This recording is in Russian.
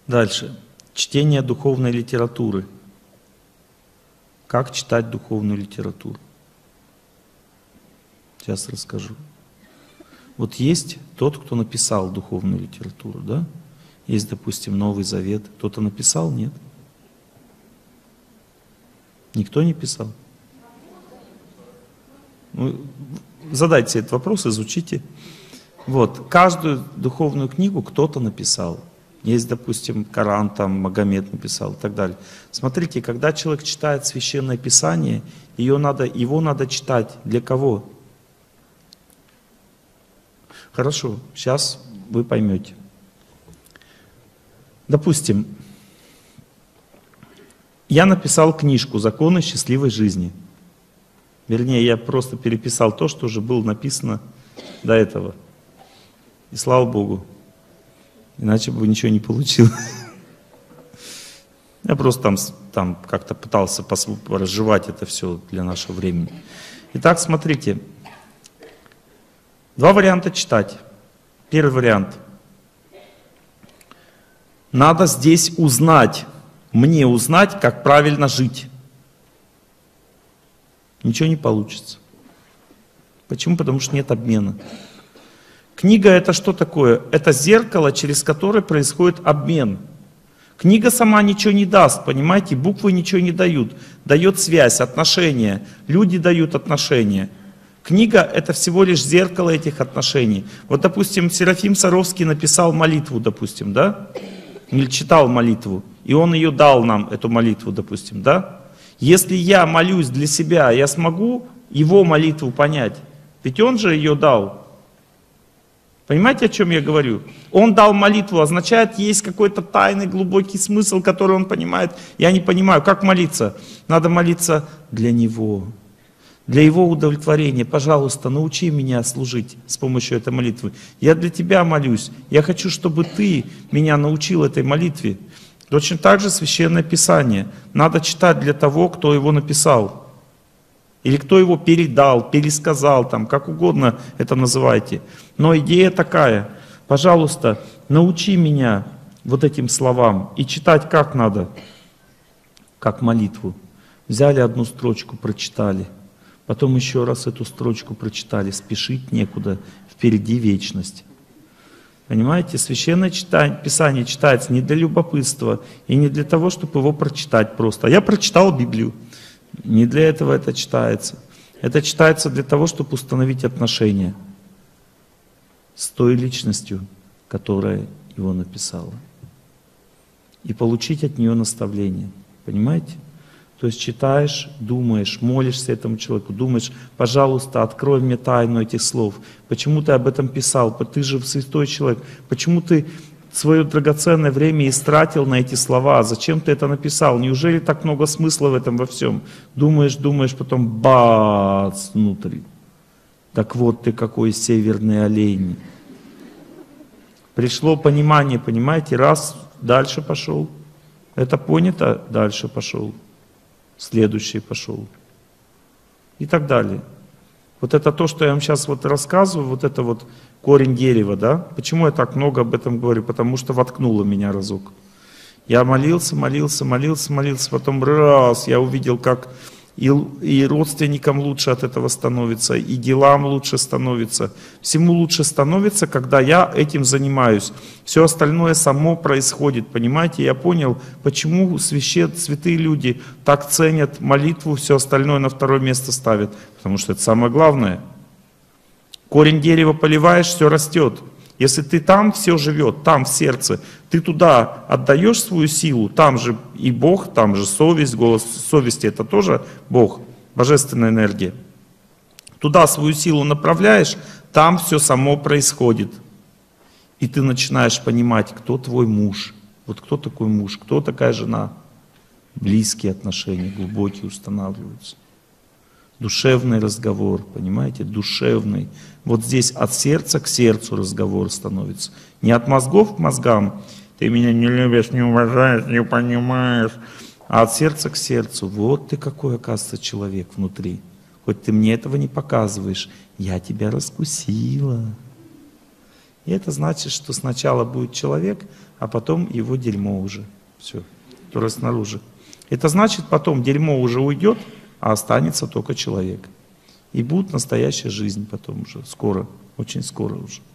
Дальше. Чтение духовной литературы. Как читать духовную литературу? Сейчас расскажу. Вот есть тот, кто написал духовную литературу, да? Есть, допустим, Новый Завет. Кто-то написал? Нет? Никто не писал? Ну, задайте себе этот вопрос, изучите. Вот. Каждую духовную книгу кто-то написал. Есть, допустим, Коран, там Магомед написал и так далее. Смотрите, когда человек читает Священное Писание, его надо читать для кого? Хорошо, сейчас вы поймете. Допустим, я написал книжку «Законы счастливой жизни». Вернее, я просто переписал то, что уже было написано до этого. И слава Богу. Иначе бы ничего не получилось. Я просто там как-то пытался разжевать это все для нашего времени. Итак, смотрите. Два варианта читать. Первый вариант. Надо здесь узнать, мне узнать, как правильно жить. Ничего не получится. Почему? Потому что нет обмена. Книга — это что такое? Это зеркало, через которое происходит обмен. Книга сама ничего не даст, понимаете? Буквы ничего не дают. Дает связь, отношения. Люди дают отношения. Книга — это всего лишь зеркало этих отношений. Вот, допустим, Серафим Саровский написал молитву, допустим, да? Или читал молитву. И он ее дал нам, эту молитву, допустим, да? Если я молюсь для себя, я смогу его молитву понять. Ведь он же ее дал. Понимаете, о чем я говорю? Он дал молитву, означает, есть какой-то тайный глубокий смысл, который он понимает. Я не понимаю, как молиться? Надо молиться для него, для его удовлетворения. Пожалуйста, научи меня служить с помощью этой молитвы. Я для тебя молюсь. Я хочу, чтобы ты меня научил этой молитве. Точно так же Священное Писание. Надо читать для того, кто его написал. Или кто его передал, пересказал, там, как угодно это называйте. Но идея такая. Пожалуйста, научи меня вот этим словам. И читать как надо? Как молитву. Взяли одну строчку, прочитали. Потом еще раз эту строчку прочитали. Спешить некуда, впереди вечность. Понимаете, Священное Писание читается не для любопытства и не для того, чтобы его прочитать просто. Я прочитал Библию. Не для этого это читается. Это читается для того, чтобы установить отношения с той личностью, которая его написала. И получить от нее наставление. Понимаете? То есть читаешь, думаешь, молишься этому человеку, думаешь, пожалуйста, открой мне тайну этих слов. Почему ты об этом писал? Ты же святой человек. Почему ты свое драгоценное время истратил на эти слова? Зачем ты это написал? Неужели так много смысла в этом во всем? Думаешь, думаешь, потом бац, внутри. Так вот ты какой северный олень. Пришло понимание, понимаете, раз, дальше пошел. Это понято, дальше пошел. Следующий пошел. И так далее. Вот это то, что я вам сейчас вот рассказываю, вот это вот корень дерева, да? Почему я так много об этом говорю? Потому что воткнуло меня разок. Я молился, потом раз, я увидел, как и родственникам лучше от этого становится, и делам лучше становится. Всему лучше становится, когда я этим занимаюсь. Все остальное само происходит, понимаете? Я понял, почему святые люди так ценят молитву, все остальное на второе место ставят. Потому что это самое главное. Корень дерева поливаешь, все растет. Если ты там, все живет, там в сердце, ты туда отдаешь свою силу, там же и Бог, там же совесть, голос совести, это тоже Бог, божественная энергия. Туда свою силу направляешь, там все само происходит. И ты начинаешь понимать, кто твой муж, вот кто такой муж, кто такая жена. Близкие отношения, глубокие устанавливаются. Душевный разговор, понимаете, душевный. Вот здесь от сердца к сердцу разговор становится. Не от мозгов к мозгам, ты меня не любишь, не уважаешь, не понимаешь, а от сердца к сердцу. Вот ты какой, оказывается, человек внутри. Хоть ты мне этого не показываешь, я тебя раскусила. И это значит, что сначала будет человек, а потом его дерьмо уже. Все, которое снаружи. Это значит, потом дерьмо уже уйдет, а останется только человек. И будет настоящая жизнь потом уже, скоро, очень скоро уже.